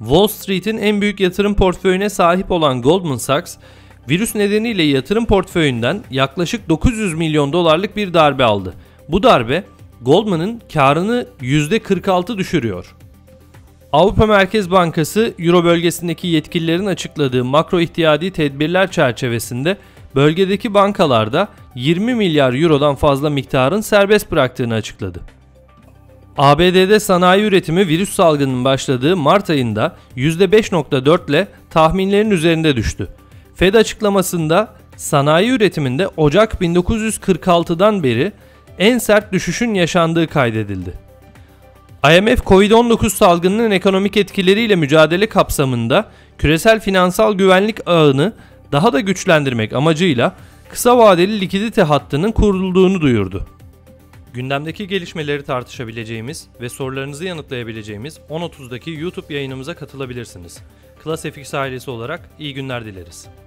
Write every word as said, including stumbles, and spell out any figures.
Wall Street'in en büyük yatırım portföyüne sahip olan Goldman Sachs, virüs nedeniyle yatırım portföyünden yaklaşık dokuz yüz milyon dolarlık bir darbe aldı. Bu darbe, Goldman'ın karını yüzde kırk altı düşürüyor. Avrupa Merkez Bankası, Euro bölgesindeki yetkililerin açıkladığı makro ihtiyadi tedbirler çerçevesinde bölgedeki bankalarda yirmi milyar eurodan fazla miktarın serbest bıraktığını açıkladı. A B D'de sanayi üretimi virüs salgınının başladığı Mart ayında yüzde beş nokta dört ile tahminlerin üzerinde düştü. Fed açıklamasında sanayi üretiminde Ocak bin dokuz yüz kırk altıdan beri en sert düşüşün yaşandığı kaydedildi. I M F, Covid on dokuz salgınının ekonomik etkileriyle mücadele kapsamında küresel finansal güvenlik ağını daha da güçlendirmek amacıyla kısa vadeli likidite hattının kurulduğunu duyurdu. Gündemdeki gelişmeleri tartışabileceğimiz ve sorularınızı yanıtlayabileceğimiz on otuzdaki YouTube yayınımıza katılabilirsiniz. Class F X ailesi olarak iyi günler dileriz.